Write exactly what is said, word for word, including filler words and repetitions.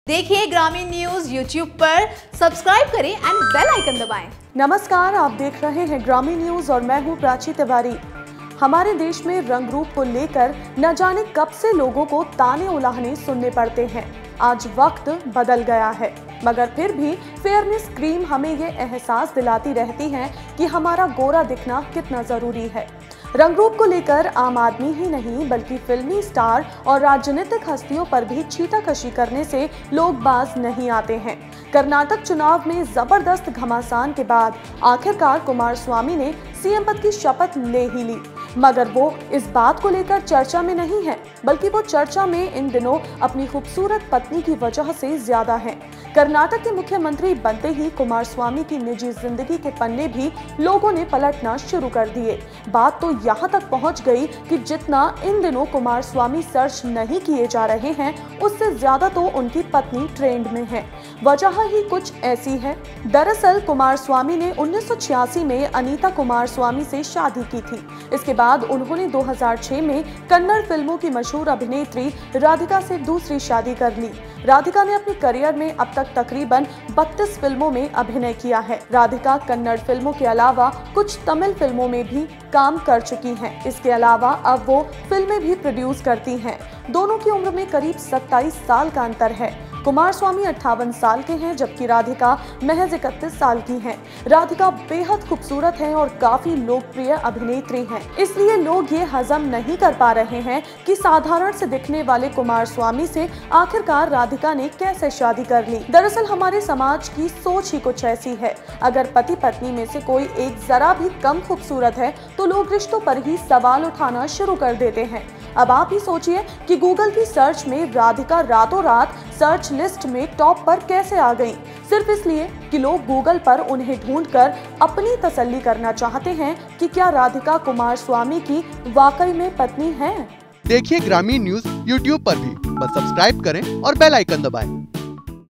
देखिए Gramin news YouTube पर, subscribe करें एंड बेल आइकन दबाएं। नमस्कार, आप देख रहे हैं ग्रामीण न्यूज और मैं हूं प्राची तिवारी। हमारे देश में रंग रूप को लेकर न जाने कब से लोगों को ताने उलाहने सुनने पड़ते हैं। आज वक्त बदल गया है, मगर फिर भी फेयरनेस क्रीम हमें ये एहसास दिलाती रहती है कि हमारा गोरा दिखना कितना जरूरी है। रंग रूप को लेकर आम आदमी ही नहीं बल्कि फिल्मी स्टार और राजनीतिक हस्तियों पर भी छीटाकशी करने से लोग बाज नहीं आते हैं। कर्नाटक चुनाव में जबरदस्त घमासान के बाद आखिरकार कुमारस्वामी ने सीएम पद की शपथ ले ही ली, मगर वो इस बात को लेकर चर्चा में नहीं है, बल्कि वो चर्चा में इन दिनों अपनी खूबसूरत पत्नी की वजह से ज्यादा है। कर्नाटक के मुख्यमंत्री बनते ही कुमारस्वामी की निजी जिंदगी के पन्ने भी लोगों ने पलटना शुरू कर दिए। बात तो यहाँ तक पहुँच गई कि जितना इन दिनों कुमारस्वामी सर्च नहीं किए जा रहे हैं, उससे ज्यादा तो उनकी पत्नी ट्रेंड में है। वजह ही कुछ ऐसी है। दरअसल कुमारस्वामी ने उन्नीस सौ छियासी में अनीता कुमारस्वामी से शादी की थी। इसके बाद उन्होंने दो हज़ार छह में कन्नड़ फिल्मों की मशहूर अभिनेत्री राधिका से दूसरी शादी कर ली। राधिका ने अपने करियर में अब तक तकरीबन बत्तीस फिल्मों में अभिनय किया है। राधिका कन्नड़ फिल्मों के अलावा कुछ तमिल फिल्मों में भी काम कर चुकी हैं। इसके अलावा अब वो फिल्में भी प्रोड्यूस करती हैं। दोनों की उम्र में करीब सत्ताईस साल का अंतर है। कुमारस्वामी अट्ठावन साल के हैं, जबकि राधिका महज इकतीस साल की हैं। राधिका बेहद खूबसूरत हैं और काफी लोकप्रिय अभिनेत्री हैं। इसलिए लोग ये हजम नहीं कर पा रहे हैं कि साधारण से दिखने वाले कुमारस्वामी से आखिरकार राधिका ने कैसे शादी कर ली। दरअसल हमारे समाज की सोच ही कुछ ऐसी है। अगर पति पत्नी में से कोई एक जरा भी कम खूबसूरत है तो लोग रिश्तों पर ही सवाल उठाना शुरू कर देते हैं। अब आप ही सोचिए कि गूगल की सर्च में राधिका रातों रात सर्च लिस्ट में टॉप पर कैसे आ गईं, सिर्फ इसलिए कि लोग गूगल पर उन्हें ढूंढकर अपनी तसल्ली करना चाहते हैं कि क्या राधिका कुमारस्वामी की वाकई में पत्नी है। देखिए ग्रामीण न्यूज यूट्यूब पर भी, बस सब्सक्राइब करें और बेल आइकन दबाएं।